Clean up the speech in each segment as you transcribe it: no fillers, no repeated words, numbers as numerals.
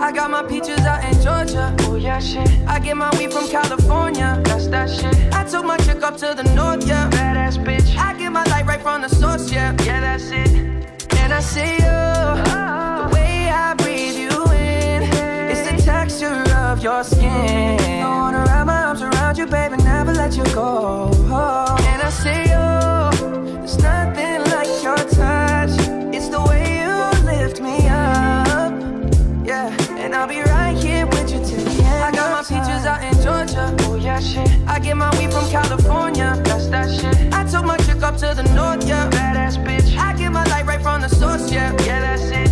I got my peaches out in Georgia. Oh yeah, shit. I get my weed from California. That's that shit. I took my chick up to the north, yeah. Badass bitch. I get my light right from the source, yeah. Yeah, that's it. And I see you, the way I breathe you in. It's the texture of your skin. I wanna wrap my arms around you, baby, never let you go. And I see you, there's nothing like your touch. It's the way you lift me up, yeah. And I'll be right here with you till the end. I got my peaches out in Georgia. Oh yeah, shit. I get my weed from California. That's that shit. I took my chick up to the north, yeah. Badass bitch. I get my light right from the source, yeah. Yeah, that's it.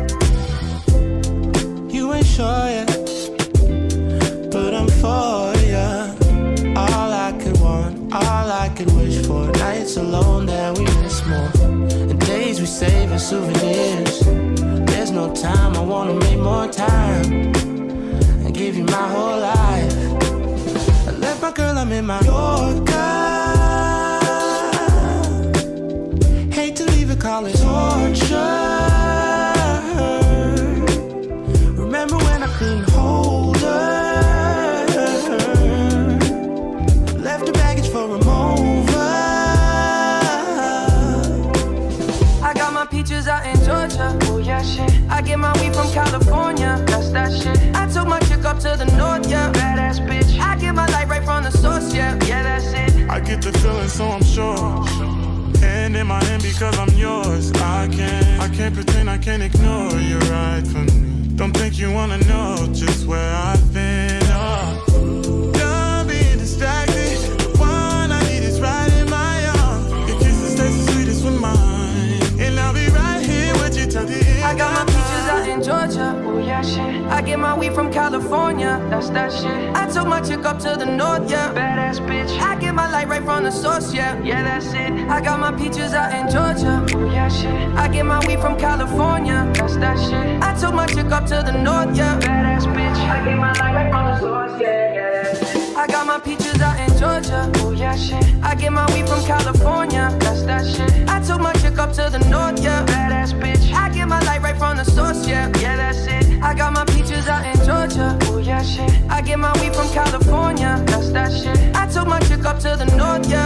You ain't sure yet, but I'm for ya. All I could want, all I could wish for. Nights alone that we miss more, and days we save as souvenirs. There's no time, I wanna make more time and give you my whole life. I left my girl, I'm in my Yorker. Hate to leave it, call it torture. Remember when I couldn't hold her? Left the baggage for a mover. I got my peaches out in Georgia. Oh yeah, shit. I get my weed from California. That's that shit. I took my chick up to the north, yeah. Badass bitch. I get my light right from the source, yeah. Yeah, that's it. I get the feeling, so I'm sure. Hand in my hand because I'm yours. I can't pretend, I can't ignore you right from me. Don't think you wanna know just where I've been. Oh, done being distracted. The one I need is right in my arms. Your kisses taste the sweetest with mine, and I'll be right here with you till the end. I got my peaches out in Georgia. Oh yeah, shit. I get my weed from California. That's that shit. I took my chick up to the north, yeah. Badass bitch. I get my light right from the source, yeah. Yeah, that's it. I got my peaches out in Georgia. Oh yeah, shit. I get my weed from California. That's that shit. I took my chick up to the north, yeah. Badass bitch. I get my light right from the source, yeah. Yeah, that's it. I got my peaches out in Georgia. Oh yeah, shit. I get my weed from California. That's that shit. I took my chick up to the north, yeah. Badass bitch. I get my light right from the source, yeah. Yeah, that's it. I got my peaches out in Georgia. Oh yeah, shit. I get my weed from California. That's that shit. I took my chick up to the north, yeah.